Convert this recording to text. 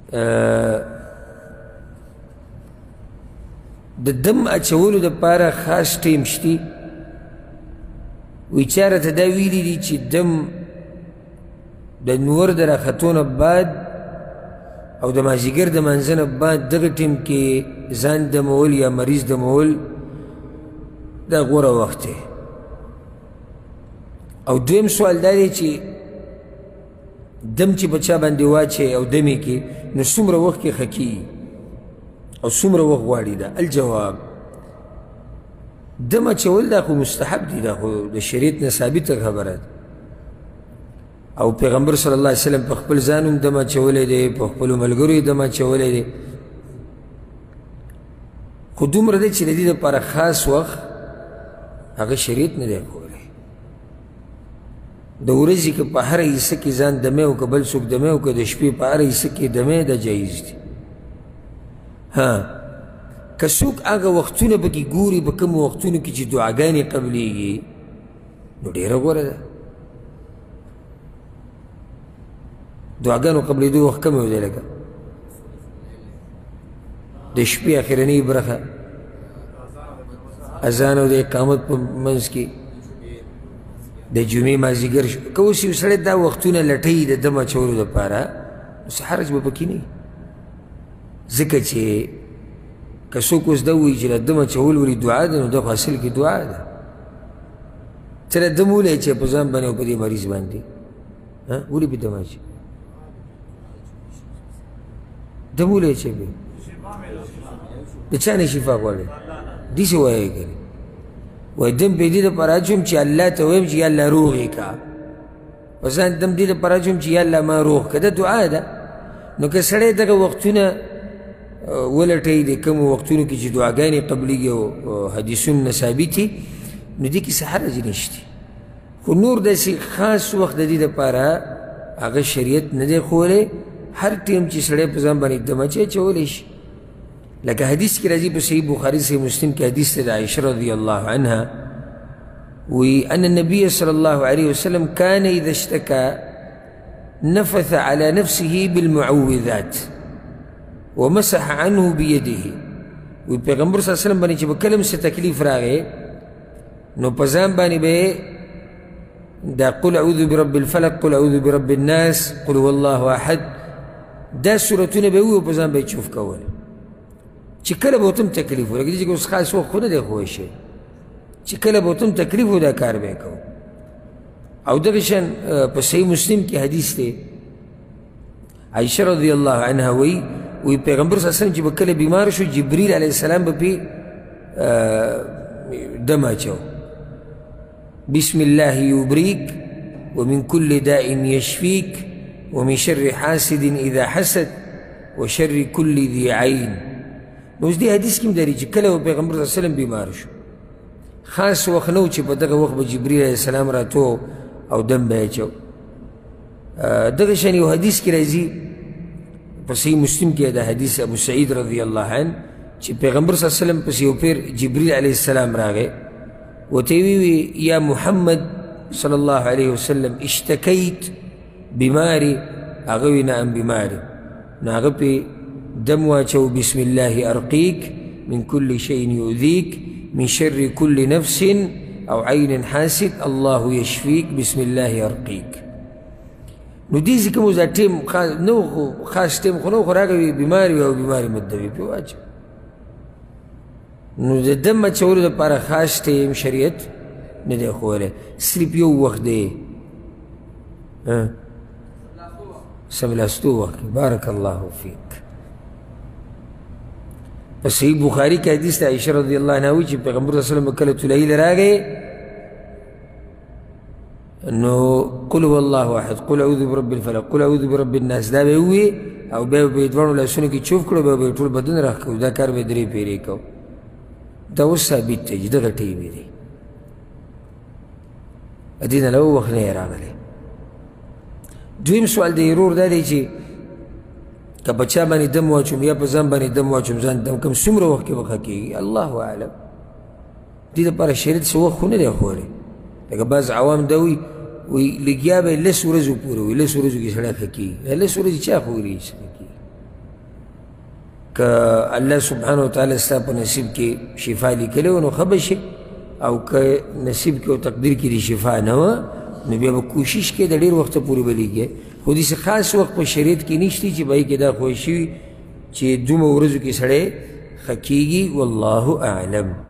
د دم اچولو دپاره خاص ټیم شتي وی چا راته دا ویلي دي چې دم د نور د راختو نه بعد او د مازدیګر د منځه نه بعد دغه ټیم کې ځان دمول یا مریض دمول دا غوره وخت دی او دویم سوال دا دی چې دم چې په چا باندې واچوي او دم یې کې نو څومره وخت کې ښه کېږي او څومره وخت غواړي دا الجواب دم اچول دا خو مستحب دی دا خو د شریعت نه ثابته خبره ده او پیغمبر صلی الله علیه وسلم په خپل ځان هم دم اچولی دی په خپلو ملګرو یې دم اچولی دی خو دومره دی چې د دې دپاره خاص وخت هغه شریعت نه دی کولی د ورځې که په هره حصه کې ځان دمې او که بل څوک دمې او که د شپې په هره حصه کې دمې دا جایز دي که څوک هغه وختونه پکې ګوري په کومو وختونو کې چې دعاګانې قبلیږي نو ډېره غوره ده دعاګانو قبلېدو وخت کم دی لکه د شپې اخرنۍ برخه اذان او د اقامت په منځ کې د جمعې مازدیګر که اوس یو سړی دا وختونه لټوي د دم اچولو دپاره نو څه حرج به پکې نه وي ځکه چې که څوک اوس دا ووایي چې د دم اچول ولې دعا ده نو دا خو اصل کې دعا ده څه د دم ولې اچوي په ځان باندې او په دې مریض باندې ولې په دم اچوي دم ولې اچوي د چا نه شفا غواړي داسې وایي کنه وایي دم په دې دپاره اچوم چې الله ته ویم چې یا الله روغ یې کا په ځان دم دې دپاره اچوم چې یا الله ما روغ که دا دعا ده نو که سړی دغه وختونه ولټوي د کومو وختونو کې چې دعاګانې قبلیږي او حدیثونه نه ثابت دي نو دې کې څه حرج نشته خو نور داسې خاص وخت د دې دپاره هغه شریعت نه دی ښوولی هر ټیم چې سړی په ځان باندې دم اچولی شي لکه حدیث کې راځي په صحیح بخاري صحیح مسلم کې حدیث دی د عائشه رضی الله عنها وی ان النبي صلی الله علیه وسلم كان اذا اشتكى نفث على نفسه بالمعوذات ومسح عنه بيده وی پیغمبر صلی الله علیه وسلم باندې چې به کله څه تکلیف راغی نو په ځان باندې به دا قل اعوذ برب الفلق قل اعوذ برب الناس قل هو الله احد دا سورتونه به وي په ځان به یې چوف کول چې کله به ورته هم تکلیف و لکه دې چې اوس خاص وخت خو نه دی ښوی شوی چې کله به ورته هم تکلیف و دا کار به یې کوو او دغه شان په صحیح مسلم کې حدیث دی عایشه رضی الله عنها وی پیغمبر صلی الله علیه وسلم چې به کله بیمار شو جبریل علیه السلام به پې دم اچو بسم الله یبریک ومن کل داء یشفیک ومن شر حاسد اذا حسد وشر کل ذی عین نو اوس دې حدیث کې هم دري چې کله پیغمبر صلی الله علیه وسلم بیمار شو خاص وخت نه و چې په دغه وخت به جبریل علیه السلام راتو او دم به یې اچو دغه شان یو حدیث کې راځي په صحیح مسلم کې د حدیث ابو سعید رضی الله عنه چې پیغمبر صلی الله علیه وسلم پسې یو پیر جبریل علیه السلام راغی ورته یې ووی یا محمد صلی الله علیه وسلم اشتکیت بیماري هغه وی نعم بیماري نو هغه پې دم واچو بسم الله ارقیک من کل شیء یؤذیک من شر کل نفس او عین حاسد الله یشفیک بسم الله ارقیک نو دې چې کوم دا ټیم نو خاص ټیم خو نو خو راغی بیماري او بیماري مدوي پې واچو نو د دم اچولو دپاره خاص ټیم شریعت نه دی ښوولی صرف یو وخت دی سملاستو وخت بارک الله فیک په صحیح بخاري کې حدیث د عایشه رضی الله عنها وایي چې پیغمبر صلی الله علیه وسلم کله طلایي راغی نو قل هو الله احد قل اعوذ برب الفلق قل اعوذ برب الناس دا به ووي او بیا به یې دواړو لاسونو کې چوف کړو بیا به یې ټول بدن راښکو دا کار به یې 3 پیرې کو دا اوس ثابت دی چې دغه ټیم دی دې نه له وخت نه یې راغلی دویم سوال د ورور دا دی چې که په چا باندې دم واچوم یا په ځان باندې دم واچوم ځان دم کوم څومره وخت کې به ښه کېږي الله اعلم دې دپاره شریعت څه وخت خو نه دی ښوولی لکه بعض عوام دا وایي لږیا به یې 10 ورځو پورې وي 10 ورځو کې سړی ښه کېږي 10 ورځې چا خو ویلي ښه کېږي که الله سبحانه وتعالی ستا په نصیب کې شفا لیکلی و نو ښه به شي، او که نصیب کې او تقدیر کې د شفا نه وه نو بیا به کوشش کې د ډېر وخته پورې به لیکې. خو داسې خاص وخت په شریعت کې نشته چې به کې دا خوښ شوي چې دومره ورځو کې سړی ښه کېږي. والله اعلم.